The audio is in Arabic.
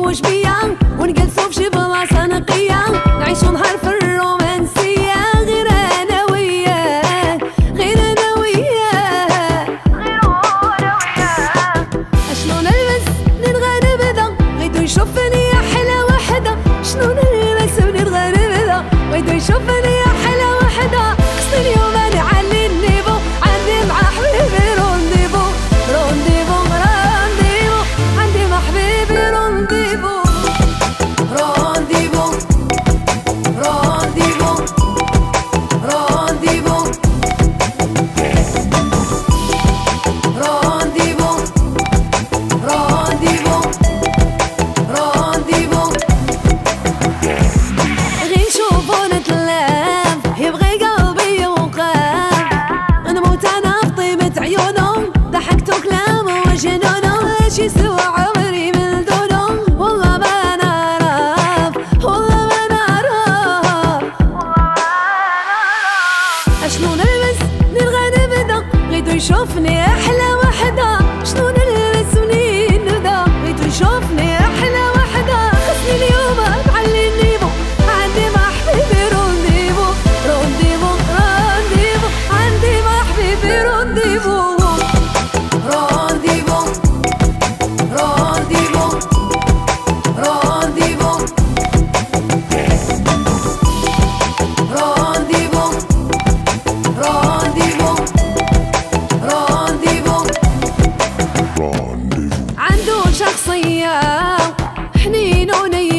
وش بيا ونجلسو في شي بلاصة نقية نعيشو نهار في الرومانسية غير أنا وياه غير أنا وياه أشنو نلبس منين غنبدا غيدو يشوفني أحلى وحدة شنو نلبس منين غنبدا غيدو يشوفني أحلى وحدة خصني اليوم نعلي النيفو عندي مع حبيبي رونديفو رونديفو رونديفو عندي مع حبيبي رونديفو رونديفو رونديفو رونديفو رونديفو رونديفو رونديفو غي نشوفو نتلاف يبغي قلبي يوقف نموت انا في طيبة عيونه ضحكتو كلامه وجنونه اش يسوى عمري من دونه والله ما نعرف والله ما نعرف اشنو نلبس منين غنبدا غيدو يشوفني احلى وحده شنو نلبس منين نبدا غيدو يشوفني احلى وحده خصني اليوم نعلي النيفو عندي مع حبيبي رونديفو رونديفو رونديفو عندي مع حبيبي رونديفو رونديفو رونديفو رونديفو رونديفو رونديفو رونديفو عنده شخصية حنين ونية